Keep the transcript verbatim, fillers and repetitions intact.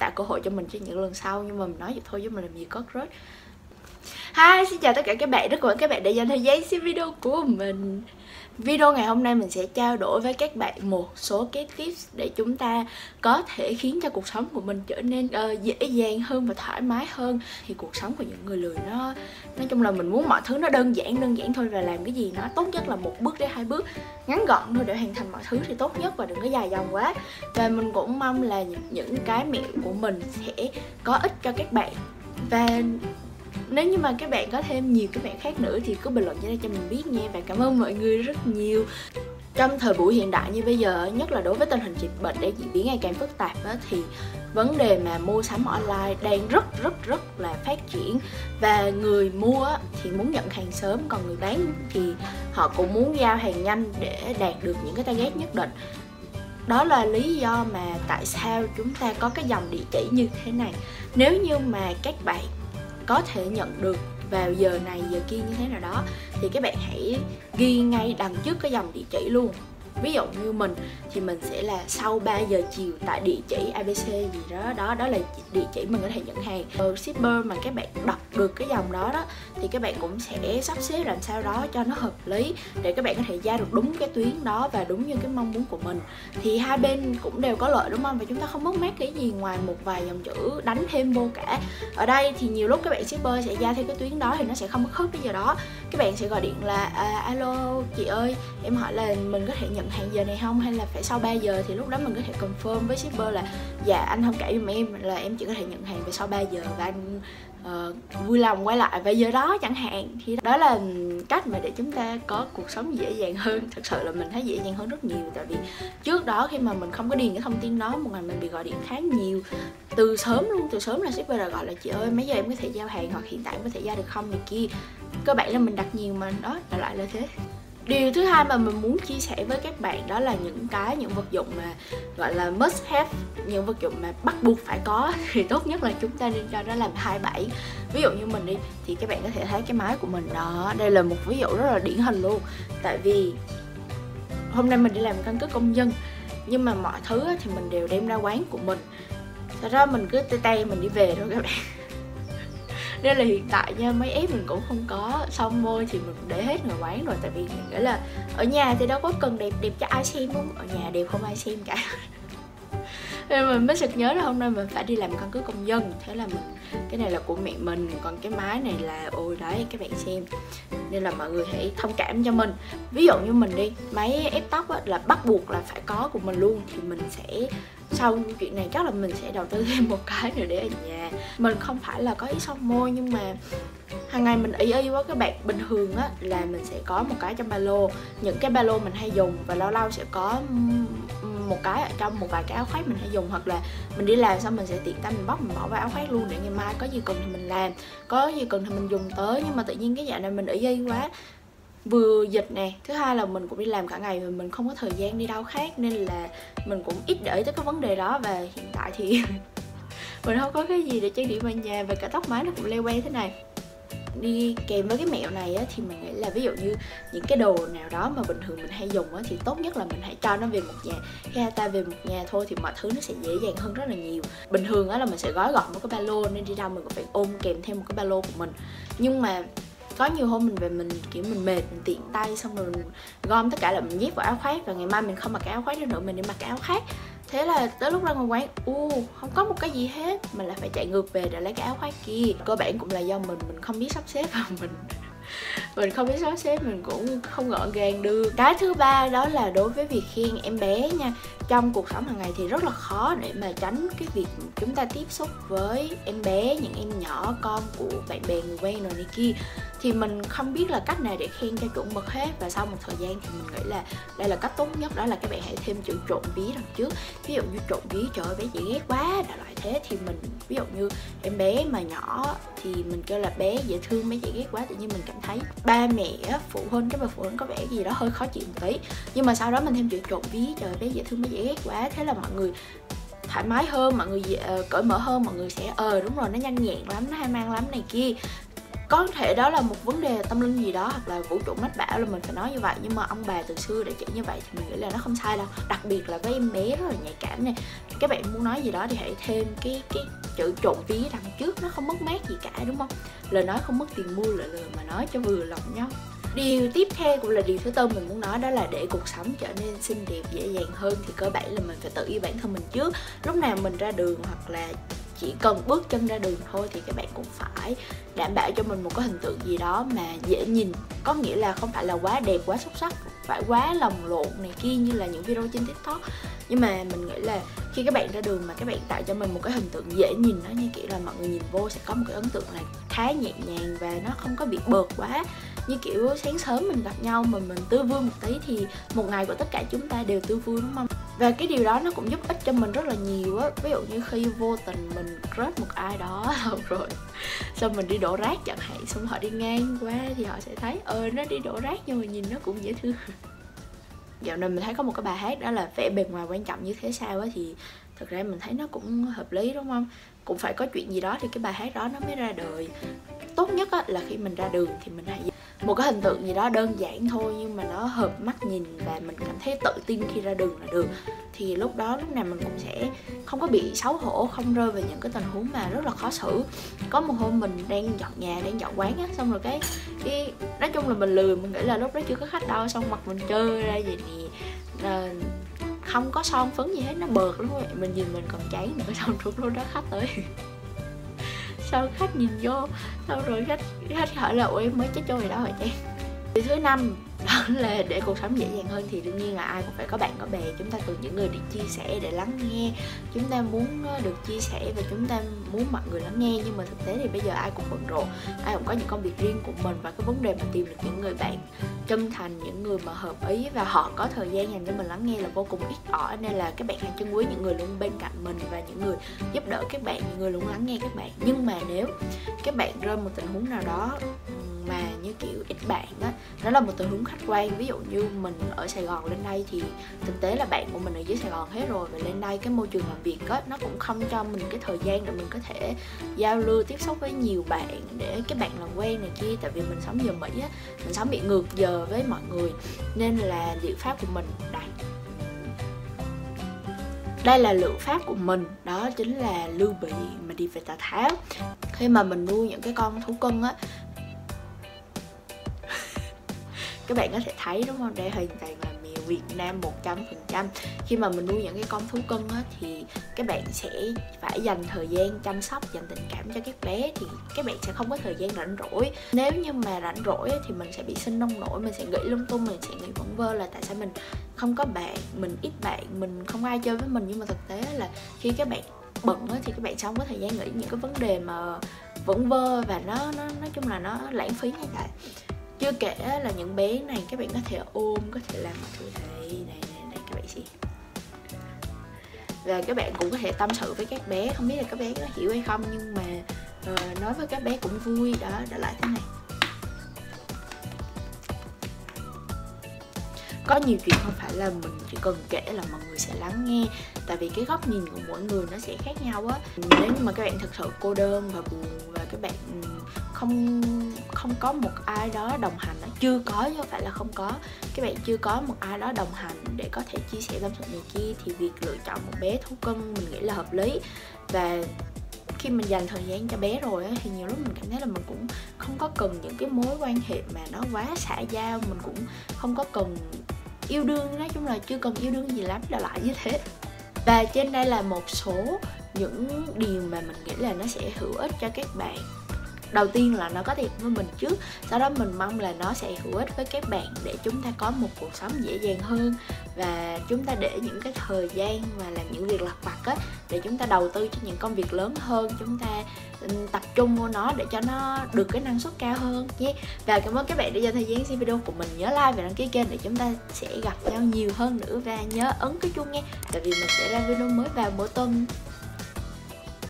tạo cơ hội cho mình cho những lần sau, nhưng mà mình nói vậy thôi chứ mình làm gì có crush. Hi, xin chào tất cả các bạn, rất cảm ơn các bạn đã dành thời gian xem video của mình. Video ngày hôm nay mình sẽ trao đổi với các bạn một số cái tips để chúng ta có thể khiến cho cuộc sống của mình trở nên uh, dễ dàng hơn và thoải mái hơn. Thì cuộc sống của những người lười nó nói chung là mình muốn mọi thứ nó đơn giản đơn giản thôi, và làm cái gì nó tốt nhất là một bước đến hai bước ngắn gọn thôi để hoàn thành mọi thứ thì tốt nhất, và đừng có dài dòng quá. Và mình cũng mong là những, những cái mẹo của mình sẽ có ích cho các bạn. Và nếu như mà các bạn có thêm nhiều các bạn khác nữa thì cứ bình luận cho đây cho mình biết nha. Và cảm ơn mọi người rất nhiều. Trong thời buổi hiện đại như bây giờ, nhất là đối với tình hình dịch bệnh đang diễn biến ngày càng phức tạp đó, thì vấn đề mà mua sắm online đang rất rất rất là phát triển. Và người mua thì muốn nhận hàng sớm, còn người bán thì họ cũng muốn giao hàng nhanh để đạt được những cái target nhất định. Đó là lý do mà tại sao chúng ta có cái dòng địa chỉ như thế này. Nếu như mà các bạn có thể nhận được vào giờ này giờ kia như thế nào đó thì các bạn hãy ghi ngay đằng trước cái dòng địa chỉ luôn. Ví dụ như mình thì mình sẽ là sau ba giờ chiều tại địa chỉ a bê xê gì đó, đó đó là địa chỉ mình có thể nhận hàng. Ờ, shipper mà các bạn đọc được cái dòng đó đó thì các bạn cũng sẽ sắp xếp làm sao đó cho nó hợp lý để các bạn có thể giao được đúng cái tuyến đó và đúng như cái mong muốn của mình. Thì hai bên cũng đều có lợi đúng không? Và chúng ta không mất mát cái gì ngoài một vài dòng chữ đánh thêm vô cả. Ở đây thì nhiều lúc các bạn shipper sẽ giao theo cái tuyến đó thì nó sẽ không có khớp cái giờ đó. Các bạn sẽ gọi điện là à, alo chị ơi, em hỏi là mình có thể nhận hàng giờ này không, hay là phải sau ba giờ, thì lúc đó mình có thể confirm với shipper là dạ anh thông cảm giùm em là em chỉ có thể nhận hàng về sau ba giờ và anh uh, vui lòng quay lại vào giờ đó chẳng hạn. Thì đó là cách mà để chúng ta có cuộc sống dễ dàng hơn. Thật sự là mình thấy dễ dàng hơn rất nhiều, tại vì trước đó khi mà mình không có điền cái thông tin đó, một ngày mình bị gọi điện khá nhiều, từ sớm luôn, từ sớm là shipper đã gọi là chị ơi mấy giờ em có thể giao hàng, hoặc hiện tại em có thể giao được không này kia. Cơ bản là mình đặt nhiều mà đó là lại là thế. Điều thứ hai mà mình muốn chia sẻ với các bạn đó là những cái những vật dụng mà gọi là must have, những vật dụng mà bắt buộc phải có thì tốt nhất là chúng ta nên cho nó làm hai bảy. Ví dụ như mình đi thì các bạn có thể thấy cái máy của mình đó, đây là một ví dụ rất là điển hình luôn. Tại vì hôm nay mình đi làm căn cước công dân, nhưng mà mọi thứ thì mình đều đem ra quán của mình, sau đó mình cứ tay tay mình đi về thôi các bạn. Nên là hiện tại nha, mấy ép mình cũng không có, xong môi thì mình để hết ngoài quán rồi. Tại vì mình nghĩ là ở nhà thì đâu có cần đẹp đẹp cho ai xem đúng, ở nhà đẹp không ai xem cả. Nên mình mới sực nhớ là hôm nay mình phải đi làm căn cước công dân. Thế là mình, cái này là của mẹ mình, còn cái máy này là ôi đấy các bạn xem. Nên là mọi người hãy thông cảm cho mình. Ví dụ như mình đi, máy ép tóc á, là bắt buộc là phải có của mình luôn. Thì mình sẽ, sau chuyện này chắc là mình sẽ đầu tư thêm một cái nữa để ở nhà. Mình không phải là có ý son môi, nhưng mà hàng ngày mình ý y quá các bạn. Bình thường á là mình sẽ có một cái trong ba lô, những cái ba lô mình hay dùng, và lâu lâu sẽ có một cái ở trong một vài cái áo khoác mình hay dùng, hoặc là mình đi làm xong mình sẽ tiện tay mình bóc mình bỏ vào áo khoác luôn để ngày mai có gì cần thì mình làm, có gì cần thì mình dùng tới. Nhưng mà tự nhiên cái dạo này mình ý y quá, vừa dịch nè, thứ hai là mình cũng đi làm cả ngày và mình không có thời gian đi đâu khác, nên là mình cũng ít để ý tới cái vấn đề đó. Và hiện tại thì mình không có cái gì để trang điểm ở nhà, và cả tóc mái nó cũng leo que thế này. Đi kèm với cái mẹo này á, thì mình nghĩ là ví dụ như những cái đồ nào đó mà bình thường mình hay dùng á, thì tốt nhất là mình hãy cho nó về một nhà. Khi ta về một nhà thôi thì mọi thứ nó sẽ dễ dàng hơn rất là nhiều. Bình thường á là mình sẽ gói gọn một cái ba lô, nên đi đâu mình cũng phải ôm kèm thêm một cái ba lô của mình. Nhưng mà có nhiều hôm mình về mình kiểu mình mệt, mình tiện tay, xong rồi mình gom tất cả là mình nhét vào áo khoác, và ngày mai mình không mặc cái áo khoác đó nữa, mình đi mặc cái áo khác. Thế là tới lúc ra ngoài quán, u không có một cái gì hết, mình lại phải chạy ngược về để lấy cái áo khoác kia. Cơ bản cũng là do mình mình không biết sắp xếp, và mình mình không biết sắp xếp, mình cũng không gọn gàng được. Cái thứ ba đó là đối với việc khen em bé nha. Trong cuộc sống hàng ngày thì rất là khó để mà tránh cái việc chúng ta tiếp xúc với em bé, những em nhỏ con của bạn bè người quen rồi này kia. Thì mình không biết là cách nào để khen cho chuẩn mực hết. Và sau một thời gian thì mình nghĩ là đây là cách tốt nhất, đó là các bạn hãy thêm chữ trộn ví đằng trước. Ví dụ như trộn ví, trời ơi bé chị ghét quá, đại loại thế. Thì mình ví dụ như em bé mà nhỏ thì mình kêu là bé dễ thương, bé chị ghét quá. Tự nhiên mình cảm thấy ba mẹ phụ huynh, cái bà phụ huynh có vẻ gì đó hơi khó chịu một tí. Nhưng mà sau đó mình thêm chữ trộn ví, trời bé dễ thương, bé dễ ghét quá. Thế là mọi người thoải mái hơn, mọi người uh, cởi mở hơn, mọi người sẽ ờ đúng rồi nó nhanh nhẹn lắm, nó hay mang lắm này kia. Có thể đó là một vấn đề tâm linh gì đó, hoặc là vũ trụ mách bảo là mình phải nói như vậy, nhưng mà ông bà từ xưa đã chỉ như vậy thì mình nghĩ là nó không sai đâu. Đặc biệt là với em bé rất là nhạy cảm này, các bạn muốn nói gì đó thì hãy thêm cái cái chữ trộn vía đằng trước, nó không mất mát gì cả, đúng không? Lời nói không mất tiền mua, lời lời mà nói cho vừa lòng nhau. Điều tiếp theo cũng là điều thứ tư mình muốn nói, đó là để cuộc sống trở nên xinh đẹp dễ dàng hơn thì cơ bản là mình phải tự yêu bản thân mình trước. Lúc nào mình ra đường hoặc là chỉ cần bước chân ra đường thôi thì các bạn cũng phải đảm bảo cho mình một cái hình tượng gì đó mà dễ nhìn. Có nghĩa là không phải là quá đẹp, quá xuất sắc, phải quá lồng lộn này kia như là những video trên TikTok. Nhưng mà mình nghĩ là khi các bạn ra đường mà các bạn tạo cho mình một cái hình tượng dễ nhìn, nó như kiểu là mọi người nhìn vô sẽ có một cái ấn tượng là khá nhẹ nhàng và nó không có bị bợt quá. Như kiểu sáng sớm mình gặp nhau mà mình tươi vui một tí thì một ngày của tất cả chúng ta đều tươi vui, đúng không? Và cái điều đó nó cũng giúp ích cho mình rất là nhiều á. Ví dụ như khi vô tình mình crush một ai đó rồi xong mình đi đổ rác chẳng hạn, xong họ đi ngang qua thì họ sẽ thấy ờ nó đi đổ rác nhưng mà nhìn nó cũng dễ thương. Dạo này mình thấy có một cái bài hát đó là vẻ bề ngoài quan trọng như thế sao á, thì thực ra mình thấy nó cũng hợp lý, đúng không? Cũng phải có chuyện gì đó thì cái bài hát đó nó mới ra đời. Tốt nhất á, là khi mình ra đường thì mình hãy một cái hình tượng gì đó đơn giản thôi nhưng mà nó hợp mắt nhìn và mình cảm thấy tự tin khi ra đường là được. Thì lúc đó lúc nào mình cũng sẽ không có bị xấu hổ, không rơi vào những cái tình huống mà rất là khó xử. Có một hôm mình đang dọn nhà, đang dọn quán á, xong rồi cái cái nói chung là mình lười, mình nghĩ là lúc đó chưa có khách đâu, xong mặt mình trơ ra vậy nè, à, không có son phấn gì hết, nó bợt lắm vậy. Mình nhìn mình còn chán nữa, xong lúc lúc đó khách tới sao khách nhìn vô, xong rồi khách khách hỏi là ủa em mới chết trôi gì đó hả chị? Điều thứ năm đó là để cuộc sống dễ dàng hơn thì đương nhiên là ai cũng phải có bạn có bè. Chúng ta cần những người để chia sẻ, để lắng nghe. Chúng ta muốn được chia sẻ và chúng ta muốn mọi người lắng nghe, nhưng mà thực tế thì bây giờ ai cũng bận rộn, ai cũng có những công việc riêng của mình, và cái vấn đề mà tìm được những người bạn chân thành, những người mà hợp ý và họ có thời gian dành cho mình lắng nghe là vô cùng ít ỏi. Nên là các bạn hãy trân quý những người luôn bên cạnh mình và những người giúp đỡ các bạn, những người luôn lắng nghe các bạn. Nhưng mà nếu các bạn rơi một tình huống nào đó mà như kiểu ít bạn á, nó là một tình huống khách quan. Ví dụ như mình ở Sài Gòn lên đây thì thực tế là bạn của mình ở dưới Sài Gòn hết rồi, và lên đây cái môi trường làm việc á, nó cũng không cho mình cái thời gian để mình có thể giao lưu tiếp xúc với nhiều bạn, để cái bạn làm quen này kia. Tại vì mình sống giờ Mỹ á, mình sống bị ngược giờ với mọi người, nên là liệu pháp của mình đây đây là liệu pháp của mình, đó chính là Lưu Bị mà đi về Tào Tháo. Khi mà mình nuôi những cái con thú cưng á, các bạn có thể thấy đúng không, đây hoàn toàn là mèo Việt Nam một trăm phần trăm. Khi mà mình nuôi những cái con thú cưng á, thì các bạn sẽ phải dành thời gian chăm sóc, dành tình cảm cho các bé, thì các bạn sẽ không có thời gian rảnh rỗi. Nếu như mà rảnh rỗi á, thì mình sẽ bị sinh nông nổi, mình sẽ nghĩ lung tung, mình sẽ nghĩ vẩn vơ là tại sao mình không có bạn, mình ít bạn, mình không ai chơi với mình. Nhưng mà thực tế là khi các bạn bận á, thì các bạn không có thời gian nghĩ những cái vấn đề mà vẩn vơ, và nó nó nói chung là nó lãng phí như vậy. Chưa kể là những bé này các bạn có thể ôm, có thể làm mọi thứ này, này, này, này các bạn xem. Và các bạn cũng có thể tâm sự với các bé, không biết là các bé có hiểu hay không, nhưng mà uh, nói với các bé cũng vui. Đó, đã lại thế này. Có nhiều chuyện không phải là mình chỉ cần kể là mọi người sẽ lắng nghe, tại vì cái góc nhìn của mỗi người nó sẽ khác nhau á. Nếu như mà các bạn thực sự cô đơn và buồn, và các bạn không không có một ai đó đồng hành, chưa có chứ không phải là không có, các bạn chưa có một ai đó đồng hành để có thể chia sẻ tâm sự này kia, thì việc lựa chọn một bé thú cưng mình nghĩ là hợp lý. Và khi mình dành thời gian cho bé rồi á, thì nhiều lúc mình cảm thấy là mình cũng không có cần những cái mối quan hệ mà nó quá xã giao, mình cũng không có cần yêu đương, nói chung là chưa cần yêu đương gì lắm, là lại như thế. Và trên đây là một số những điều mà mình nghĩ là nó sẽ hữu ích cho các bạn. Đầu tiên là nó có thiệt với mình trước, sau đó mình mong là nó sẽ hữu ích với các bạn để chúng ta có một cuộc sống dễ dàng hơn, và chúng ta để những cái thời gian mà làm những việc lặt vặt á, để chúng ta đầu tư cho những công việc lớn hơn, chúng ta tập trung vào nó để cho nó được cái năng suất cao hơn nhé. Và cảm ơn các bạn đã dành thời gian xem video của mình. Nhớ like và đăng ký kênh để chúng ta sẽ gặp nhau nhiều hơn nữa, và nhớ ấn cái chuông nghe, tại vì mình sẽ ra video mới vào mỗi tuần.